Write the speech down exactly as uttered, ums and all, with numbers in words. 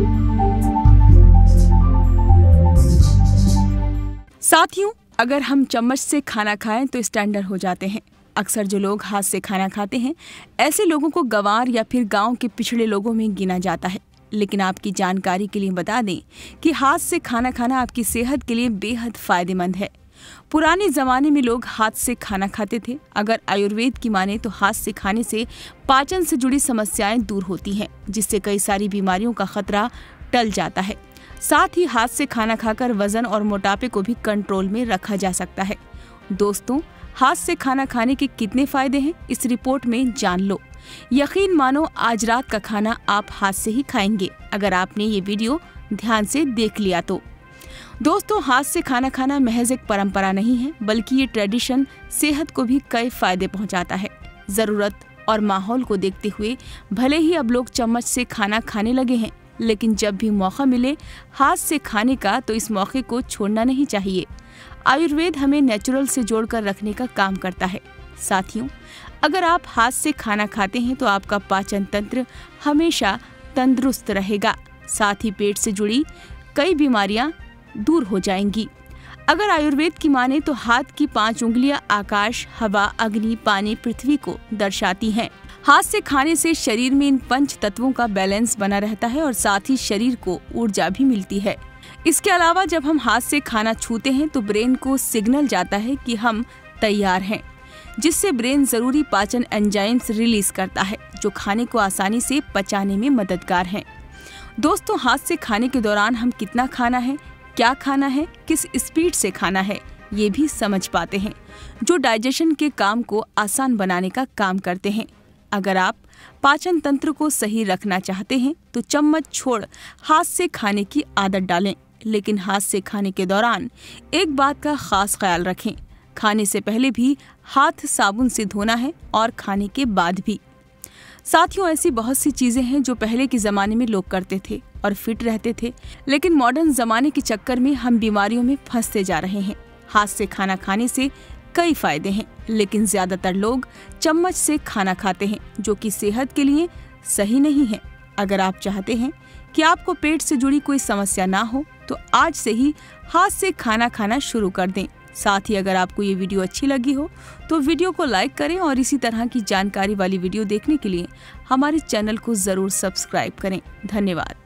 साथियों, अगर हम चम्मच से खाना खाएं तो स्टैंडर्ड हो जाते हैं। अक्सर जो लोग हाथ से खाना खाते हैं, ऐसे लोगों को गंवार या फिर गांव के पिछड़े लोगों में गिना जाता है। लेकिन आपकी जानकारी के लिए बता दें कि हाथ से खाना खाना आपकी सेहत के लिए बेहद फायदेमंद है। पुराने जमाने में लोग हाथ से खाना खाते थे। अगर आयुर्वेद की माने तो हाथ से खाने से पाचन से जुड़ी समस्याएं दूर होती हैं, जिससे कई सारी बीमारियों का खतरा टल जाता है। साथ ही हाथ से खाना खाकर वजन और मोटापे को भी कंट्रोल में रखा जा सकता है। दोस्तों, हाथ से खाना खाने के कितने फायदे हैं, इस रिपोर्ट में जान लो। यकीन मानो आज रात का खाना आप हाथ से ही खाएंगे, अगर आपने ये वीडियो ध्यान से देख लिया तो। दोस्तों, हाथ से खाना खाना महज एक परंपरा नहीं है, बल्कि ये ट्रेडिशन सेहत को भी कई फायदे पहुंचाता है। जरूरत और माहौल को देखते हुए भले ही अब लोग चम्मच से खाना खाने लगे हैं, लेकिन जब भी मौका मिले हाथ से खाने का तो इस मौके को छोड़ना नहीं चाहिए। आयुर्वेद हमें नेचुरल से जोड़कर रखने का काम करता है। साथियों, अगर आप हाथ से खाना खाते हैं तो आपका पाचन तंत्र हमेशा तंदुरुस्त रहेगा। साथ ही पेट से जुड़ी कई बीमारियां दूर हो जाएंगी। अगर आयुर्वेद की माने तो हाथ की पांच उंगलियां आकाश, हवा, अग्नि, पानी, पृथ्वी को दर्शाती हैं। हाथ से खाने से शरीर में इन पंच तत्वों का बैलेंस बना रहता है और साथ ही शरीर को ऊर्जा भी मिलती है। इसके अलावा जब हम हाथ से खाना छूते हैं तो ब्रेन को सिग्नल जाता है कि हम तैयार हैं, जिससे ब्रेन जरूरी पाचन एंजाइम्स रिलीज करता है, जो खाने को आसानी से पचाने में मददगार हैं। दोस्तों, हाथ से खाने के दौरान हम कितना खाना है, क्या खाना है, किस स्पीड से खाना है, ये भी समझ पाते हैं, जो डाइजेशन के काम को आसान बनाने का काम करते हैं। अगर आप पाचन तंत्र को सही रखना चाहते हैं तो चम्मच छोड़ हाथ से खाने की आदत डालें। लेकिन हाथ से खाने के दौरान एक बात का खास ख्याल रखें, खाने से पहले भी हाथ साबुन से धोना है और खाने के बाद भी। साथियों, ऐसी बहुत सी चीजें हैं जो पहले के जमाने में लोग करते थे और फिट रहते थे, लेकिन मॉडर्न जमाने के चक्कर में हम बीमारियों में फंसते जा रहे हैं। हाथ से खाना खाने से कई फायदे हैं, लेकिन ज्यादातर लोग चम्मच से खाना खाते हैं, जो कि सेहत के लिए सही नहीं है। अगर आप चाहते हैं कि आपको पेट से जुड़ी कोई समस्या ना हो तो आज से ही हाथ से खाना खाना शुरू कर दें। साथ ही अगर आपको ये वीडियो अच्छी लगी हो तो वीडियो को लाइक करें और इसी तरह की जानकारी वाली वीडियो देखने के लिए हमारे चैनल को जरूर सब्सक्राइब करें। धन्यवाद।